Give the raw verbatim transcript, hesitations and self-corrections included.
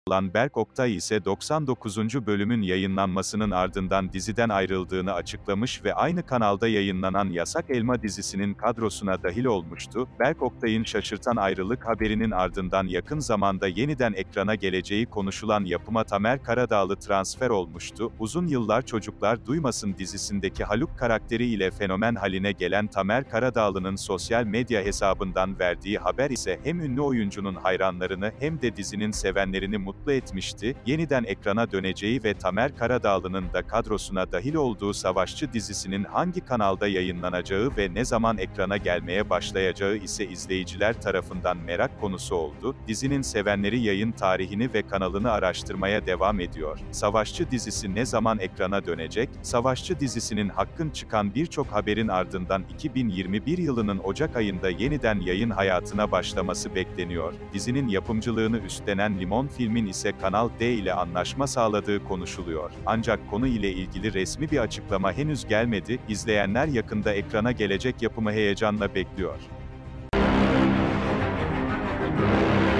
olan Berk Oktay ise doksan dokuzuncu bölümün yayınlanmasının ardından diziden ayrıldığını açıklamış ve aynı kanalda yayınlanan Yasak Elma dizisinin kadrosuna dahil olmuştu. Berk Oktay'ın şaşırtan ayrılık haberinin ardından yakın zamanda yeniden ekrana geleceği konuşulan yapıma Tamer Karadağlı transfer olmuştu. Uzun yıllar Çocuklar Duymasın dizisindeki Haluk karakteri ile fenomen haline gelen Tamer Karadağlı'nın sosyal medya hesabından verdiği haber ise hem ünlü oyuncunun hayranlarını hem de dizinin sevenlerini mutlu etmişti. Yeniden ekrana döneceği ve Tamer Karadağlı'nın da kadrosuna dahil olduğu Savaşçı dizisinin hangi kanalda yayınlanacağı ve ne zaman ekrana gelmeye başlayacağı ise izleyiciler tarafından merak konusu oldu. Dizinin sevenleri yayın tarihini ve kanalını araştırmaya devam ediyor. Savaşçı dizisi ne zaman ekrana dönecek? Savaşçı dizisinin hakkın çıkan birçok haberin ardından iki bin yirmi bir yılının Ocak ayında yeniden yayın hayatına başlaması bekleniyor. Dizinin yapımcılığını üstlenen Limon Film'in ise Kanal D ile anlaşma sağladığı konuşuluyor. Ancak konu ile ilgili resmi bir açıklama henüz gelmedi. İzleyenler yakında ekrana gelecek yapımı heyecanla bekliyor.